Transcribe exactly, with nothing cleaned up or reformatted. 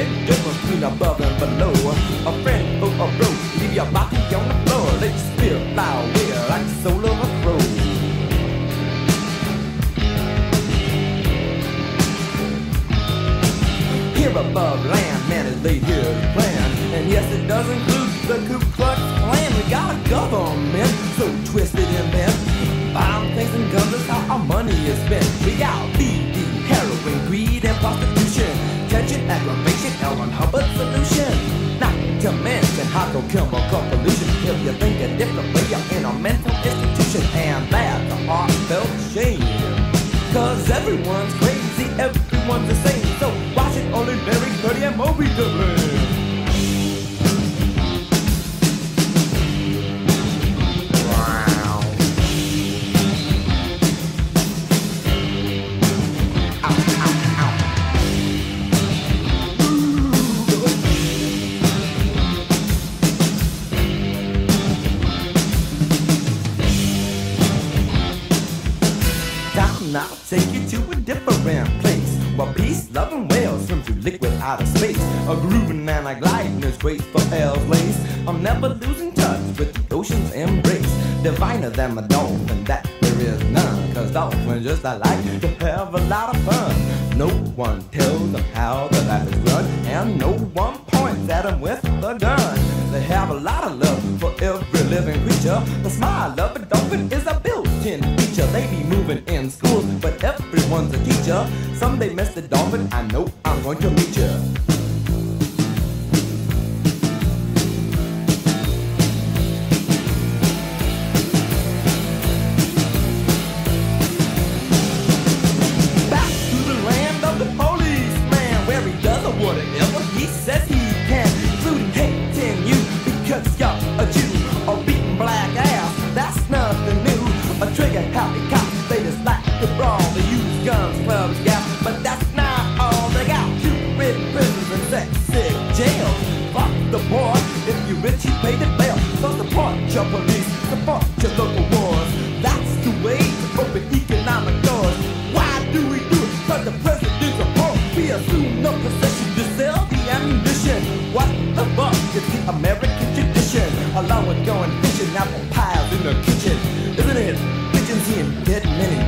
big difference between above and below. A friend or a bro, leave your body on the floor. Let your spirit fly away like the soul of a crow. Here above land, man has laid his plan. And yes, it does include the Ku Klux Klan. We got a government so twisted and bent. Bomb things and guns is how our money is spent. We got B D, heroin, greed, and prostitution. Tension, aggravation, L one Hubbard solution. Not to mention hydrochemical pollution. If you think a different way, you're in a mental institution. And that's a heartfelt shame. Cause everyone's crazy, everyone's the same. So why should only Larry, Cuddy, and Moby to blame? Now take you to a different place where peace, love, and whales swim through liquid outer space. A grooving and a gliding is graceful L's lace. I'm never losing touch with the ocean's embrace. Diviner than a dolphin, that there is none. Cause dolphins just like to have a lot of fun. No one tells them how the life is run, and no one points at them with a gun. They have a lot of love for every living creature. The smile of a dolphin is a built-in feature. They be moving in schools, but everyone's a teacher. Someday, Mister Dolphin, I know I'm going to meet you. Back to the land of the policeman, where he does whatever he says he can, including hating you because you're a Jew, or beating black ass. That's nothing new. A trigger-happy cop, they just like to brawl. They use guns, clubs, gas, but that's not all they got. Two-ridden prisons and sex-sick jails. Fuck the boy, if you rich, you pay the bail. So support your police, support your local wars. That's the way to open economic doors. Why do we do it? Cause the president's a poor. We assume no possession to sell the ammunition. What the fuck is the American tradition? Along with going fishing, apple pies in the kitchen. Isn't it? Pigeons seeing dead men